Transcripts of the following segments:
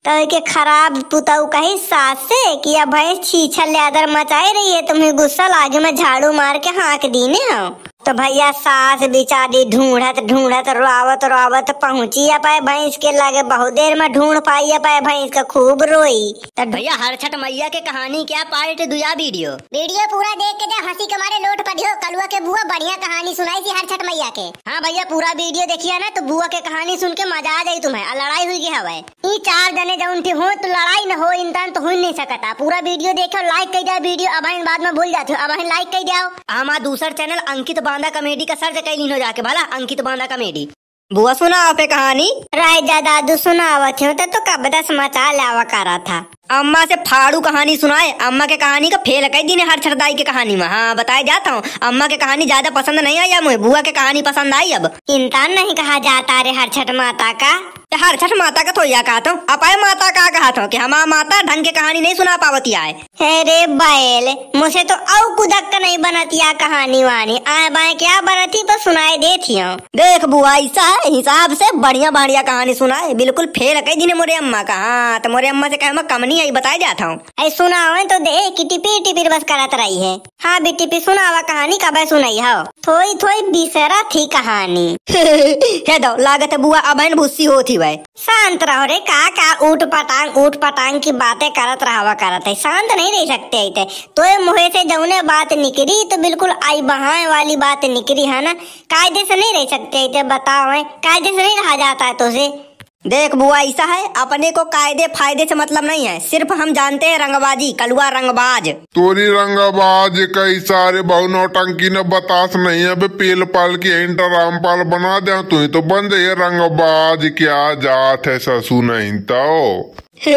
तो के खराब पुताऊ कही सास से कि अब भैंस छीछल ल्यादर मचाई रही है, तुम्हें गुस्सा लागे मैं झाड़ू मार के हाँक दीने हूँ। तो भैया सास बेचारी ढूंढत ढूंढत रोआवत रोआवत पहुंची पाए भैंस के लगे, बहुत देर में ढूंढ पाई पाए भैंस का खूब रोई। तो भैया हर छठ मैया के कहानी क्या पार्ट दुया वीडियो पूरा देख के जा हंसी के मारे लोट पड़ियो। कलुआ के बुआ बढ़िया कहानी सुनाई थी हर छठ मैया के। हाँ भैया पूरा वीडियो देखिए ना तो बुआ के कहानी सुन के मजा आ जाये तुम्हें। लड़ाई हुई हवा ये 4 जने जौन हो तो लड़ाई न हो इंसान तो हो नहीं सकता। पूरा वीडियो देखो, लाइक कर जाओ वीडियो, अब बाद में भूल जाते हो, अब लाइक कर जाओ। हमारा दूसरा चैनल अंकित बांदा कॉमेडी का सर्च कर लीनो जाके भला, अंकित बांदा कॉमेडी। बुआ सुनाओ पे कहानी। राजा दादू सुनावत हो तो कब दस मचा लावा करा था। अम्मा से फाड़ू कहानी सुनाए। अम्मा के कहानी का फेल कई दिन हर छठदाई के कहानी में। हाँ बताए जाता हूँ, अम्मा के कहानी ज्यादा पसंद नहीं आई, मुझे बुआ के कहानी पसंद आई। अब इंसान नहीं कहा जाता रे हर छठ माता का। हर छठ माता का तो या कहता हूँ, अपाए माता का कहा था कि हमारा माता ढंग के कहानी नहीं सुना पावती आए। अरे बैल मुझे तो औ कुदक नहीं बनतिया कहानी वानी आए बाए क्या बनती पर सुनाई देती हूँ। देख बुआ ऐसा है हिसाब से बढ़िया बढ़िया कहानी सुनाए, बिल्कुल फेल कई दिन मोरे अम्मा का। हाँ तो मोरे अम्मा से कह कम नहीं आई बताए जाता हूँ। ऐ सुनाओ तो दे कि टिपी टिपी बस करत रही है। हाँ भी टिपी सुनावा कहानी कब सुनाई हो। थोड़ी थोड़ी बिसरा थी कहानी। है दो लागत है बुआ अब भूसी होती वह। शांत रहो रे का ऊट पटांग की बातें करत रहा करत है। शांत नहीं रह सकते थे तो मुहे से जौने बात निकली तो बिल्कुल आई बहाए वाली बात निकली है ना। कायदे से नहीं रह सकते थे, बताओ कायदे से नहीं रहा जाता है तो से। देख बुआ ऐसा है अपने को कायदे फायदे से मतलब नहीं है, सिर्फ हम जानते हैं रंगबाजी। कलुआ रंगबाज तोरी रंगबाज कई सारे बहु नौटंकी न बतास नहीं है बे पेल पाल की इंटर रामपाल बना दे तू तो बन जाइए रंगबाज। क्या जात है ससु नहीं तो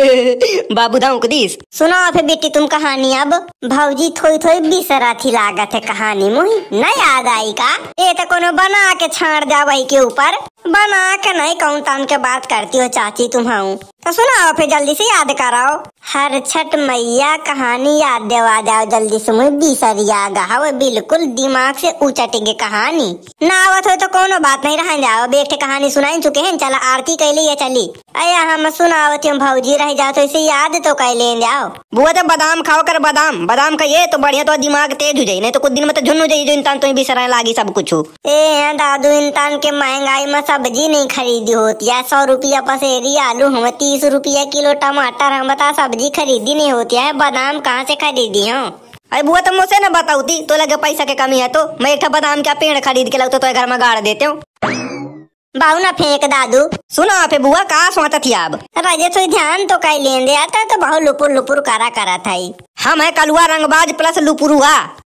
बाबू दाऊदीस सुनाओ फिर बेटी तुम कहानी। अब भौजी थोड़ी थोड़ी बिसरा थी लागत है कहानी मुही न याद आई का। ये तो कोनो बना के छाड़ जा वही के ऊपर, बना के नहीं कौन तान के बात करती हो चाची तुम्हारू। तो सुनाओ फिर जल्दी से याद कराओ। हर छठ मैया कहानी याद देवा जाओ जल्दी से, मुझे बिसरिया गा बिल्कुल दिमाग से उचटेंगे कहानी। ना आवत हो तो कोनो बात नहीं रह जाओ, बेटे कहानी सुनाई चुके हैं। चला आरती कैले ये चली अया हम सुनावत भौजी रह जाओ तो इसे याद तो कैले जाओ। बुआ तो बादाम खाओ कर, बादाम का ये तो बढ़िया तो दिमाग तेज हो जाये, नहीं तो कुछ दिन में तो झुन हो जाये जो इंसान तो बिसरा लागी सब कुछ। ए दादू इंसान के महंगाई में सब्जी नहीं खरीदी होती है। 100 रुपया पसेरी आलू हम 30 रुपया किलो टमाटर हम बता सब्जी खरीदी नहीं होती है। बादाम कहाँ से खरीदी हूँ। अरे बुआ तुम मुझसे न बताऊती तो लगे पैसा के कमी है तो मैं एक बादाम का पेड़ खरीद के लाऊं तो घर में गाड़ देते हूँ। बाऊ ना फेंक दादू। सुना पे बुआ कहाँ सोता थी अब राजे तो ध्यान तो कई लेंदे आता तो बहुत लुपुर लुपुर करा था। हम है कलुआ रंगबाज प्लस लुपुरुआ।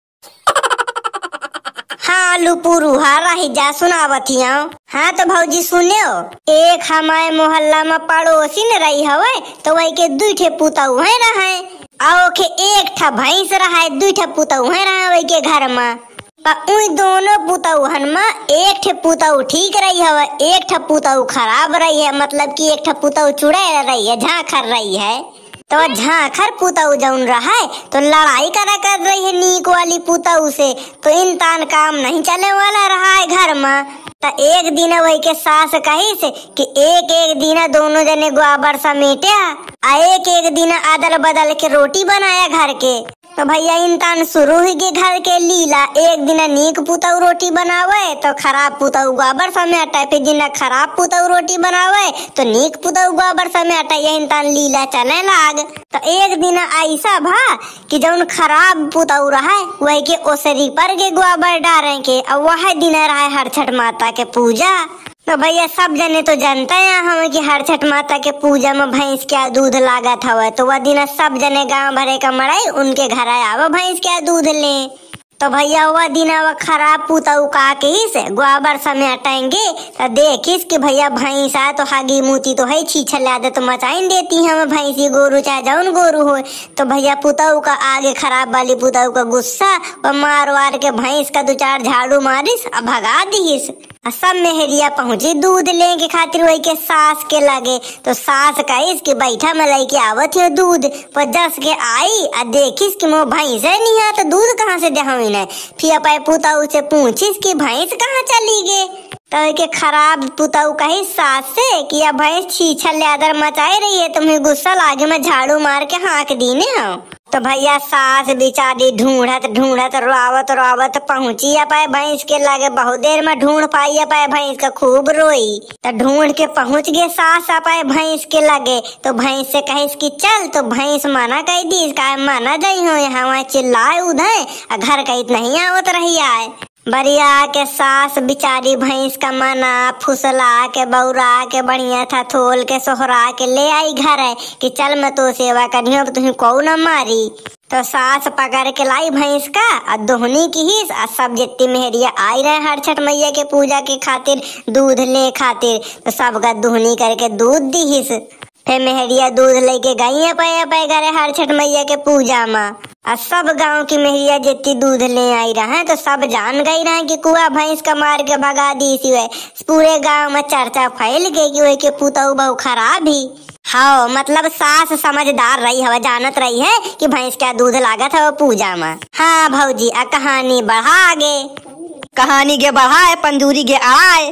हाँ लुपुरुहा रही जा सुनावतिया। हाँ तो भौजी सुनियो, एक हमारे मोहल्ला में पड़ोसी न रही हवे तो वही के 2 ठे पुतऊ है रहे और के 1 ठा भैंस रहा 2 ठे पुतऊ है रहे वही के घर में। उन दोनों पुतौहन में 1 ठे पुतऊ ठीक रही है 1 ठे पुतऊ खराब रही है, मतलब कि 1 ठे पुतऊ चुड़ैल रही है झांखर रही है। तो झांखर पुतऊ जौन रहा है तो लड़ाई कर रही है नीक वाली पुतऊ से, तो इंसान काम नहीं चले वाला रहा है घर में। तो एक दिन वही के सास कही से कि एक दिन दोनों जने गोबर समेटे आ एक दिन अदल बदल के रोटी बनाया घर के। तो भैया इंसान शुरू ही के घर के लीला, एक दिन नीक पुतऊ रोटी बनावे तो खराब पुतऊ गोबर समेटे, फिर दिन खराब पुतऊ रोटी बनावे तो नीक पुतऊ गोबर समेटे, ये इंसान लीला चले लाग। तो एक दिन ऐसा भा कि जौन खराब पुतऊ रहा वही के ओसरी पर के गोबर डारे के, और वह दिन रहा हर छठ माता के पूजा। तो भैया सब जने तो जानते हैं हम कि हर छठ माता के पूजा में भैंस क्या दूध लागत हवा, तो वह दिन सब जने गांव भरे का मड़ाई उनके घर आवा भैंस क्या दूध ले। तो भैया वह दिन वह खराब पुतऊ का के ही से गोबर समेटेंगे तो देखिस कि भैया भैंस आ तो हागी मूती तो है छीछल आदत मचाइन देती हम भैंसी गोरू चाहे जौन गोरू हो। तो भैया पुतऊ का आगे खराब वाली पुतऊ का गुस्सा और मार वार के भैंस का 2-4 झाड़ू मारिस और भगा दीस। सब मेहरिया पहुंची दूध लेके खातिर वही के सास के लगे, तो सास कहिस कि बैठा मैं लेके आवत हो दूध, पर जस के आई और देखिस कि मोह भैंस है नहीं है तो दूध कहाँ से दे। फिर अपने पुतऊ से पूछिस कि भैंस कहाँ चली गए। तो के खराब पुताऊ कही सास से कि अब भैंस छीछल लेदर मचाई रही है, तुम्हें गुस्सा लागे मैं झाड़ू मार के हाँक दीने हो। तो भैया सास बेचारी ढूंढत ढूंढत रोवत रोवत पहुंची पाए भैंस के लगे, बहुत देर में ढूंढ पाई पाए भैंस का खूब रोई। तो ढूंढ के पहुंच गए सास पाए भैंस के लगे। तो भैंस से कहिस कि चल, तो भैंस मना कह दी, का मना दई हो यहाँ वहाँ चिल्लाए उधर, घर कहीं नहीं आवत रही आए। बरिया के सास बिचारी भैंस का मना फुसला के बौरा के बढ़िया था थोल के सोहरा के ले आई घर है कि चल मैं तो सेवा करियो, तुम्हें को न मारी। तो सास पकड़ के लाई भैंस का और दोहनी की हिस, और सब जितनी मेहरिया आई रहे हर छठ मैया के पूजा के खातिर दूध ले खातिर, तो सबका दोहनी करके दूध दी हिस। फिर मेहरिया दूध लेके गई पे घरे हर छठ मैया के पूजा में, और सब गांव की मेहरिया जितनी दूध ले आई रहा तो सब जान गई रहा कि कुआ भैंस का मार के भगा दी सी है। पूरे गांव में चर्चा फैल गई कि वही के पुतऊ बहु खराब ही। हाँ मतलब सास समझदार रही है, जानत रही है कि भैंस का दूध लागत है वो पूजा में। हाँ भौजी आ कहानी बढ़ा आगे, कहानी के बढ़ाए पंजूरी के आए।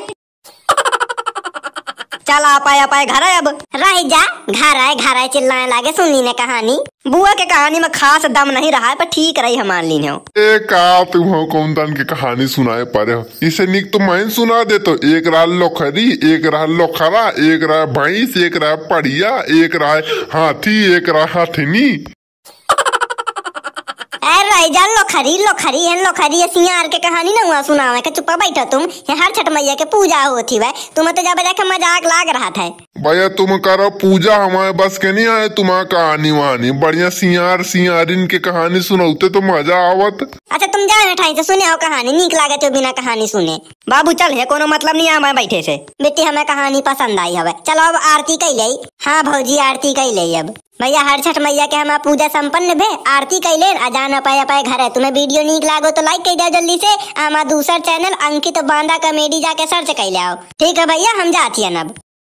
चल पाए घर अब रह जा, घर आए चिल्लाने लागे सुननी ने कहानी। बुआ के कहानी में खास दम नहीं रहा है पर ठीक रही हमार ली हो। एक तुम हो कौन तन की कहानी सुनाए पारे हो, इसे निक तो मैं सुना दे। तो एक रहा लोखरी, एक रहा लोखरा, एक रहा भैंस, एक रहा पड़िया, एक रहा हाथी, एक रहा हथनी। लोखरी सियार के कहानी न हुआ सुनावे के चुप्पा बैठो तुम। ये हर छठ मैया के पूजा होती है, तुम्हें तो जब देखे मजाक लाग रहा था। भैया तुम करो पूजा, हमारे बस के नहीं आए तुम्हारा कहानी वहानी। बढ़िया सियार सियारिन के कहानी सुनौते तो मजा आवत। अच्छा तुम जाओ मिठाई से सुने हो कहानी, नीक लागे तो बिना कहानी सुने। बाबू चल है कोनो मतलब नहीं हमारे बैठे से। बेटी हमें कहानी पसंद आई हवे, चलो अब आरती कैले। हाँ भौजी आरती कैले। अब भैया हर छठ मैया के हमारा पूजा संपन्न भे, आरती कैले अजान पाए घर है। तुम्हें वीडियो नीक लागो तो लाइक कर दो जल्दी से। हमारा दूसरा चैनल अंकित बांदा कॉमेडी जाके सर्च कैले आओ। ठीक है भैया हम जाती है अब।